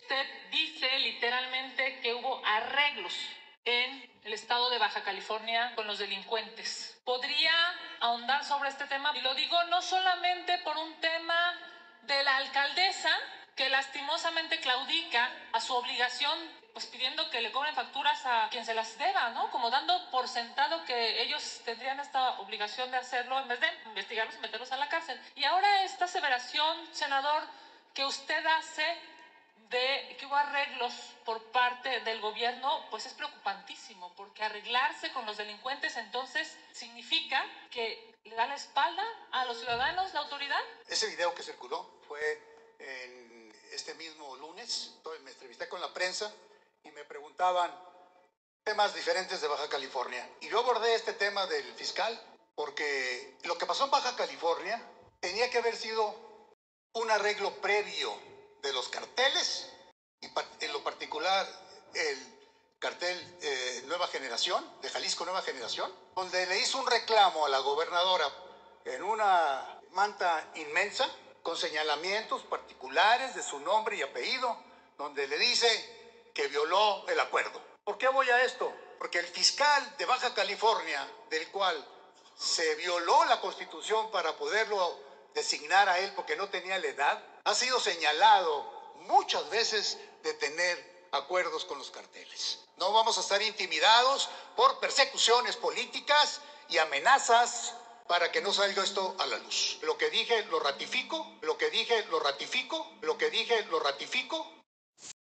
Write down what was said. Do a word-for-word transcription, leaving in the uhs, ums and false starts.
Usted dice literalmente que hubo arreglos en el estado de Baja California con los delincuentes. ¿Podría ahondar sobre este tema? Y lo digo no solamente por un tema de la alcaldesa, que lastimosamente claudica a su obligación, pues pidiendo que le cobren facturas a quien se las deba, ¿no? Como dando por sentado que ellos tendrían esta obligación de hacerlo en vez de investigarlos y meterlos a la cárcel. Y ahora esta aseveración, senador, que usted hace de que hubo arreglos por parte del gobierno, pues es preocupantísimo, porque arreglarse con los delincuentes entonces significa que le da la espalda a los ciudadanos, la autoridad. Ese video que circuló fue en este mismo lunes. Me entrevisté con la prensa y me preguntaban temas diferentes de Baja California. Y yo abordé este tema del fiscal porque lo que pasó en Baja California tenía que haber sido un arreglo previo de los carteles, y en lo particular el cartel eh, Nueva Generación, de Jalisco Nueva Generación, donde le hizo un reclamo a la gobernadora en una manta inmensa, con señalamientos particulares de su nombre y apellido, donde le dice que violó el acuerdo. ¿Por qué voy a esto? Porque el fiscal de Baja California, del cual se violó la Constitución para poderlo designar a él porque no tenía la edad, ha sido señalado muchas veces de tener acuerdos con los carteles. No vamos a estar intimidados por persecuciones políticas y amenazas para que no salga esto a la luz. Lo que dije lo ratifico, lo que dije lo ratifico, lo que dije lo ratifico.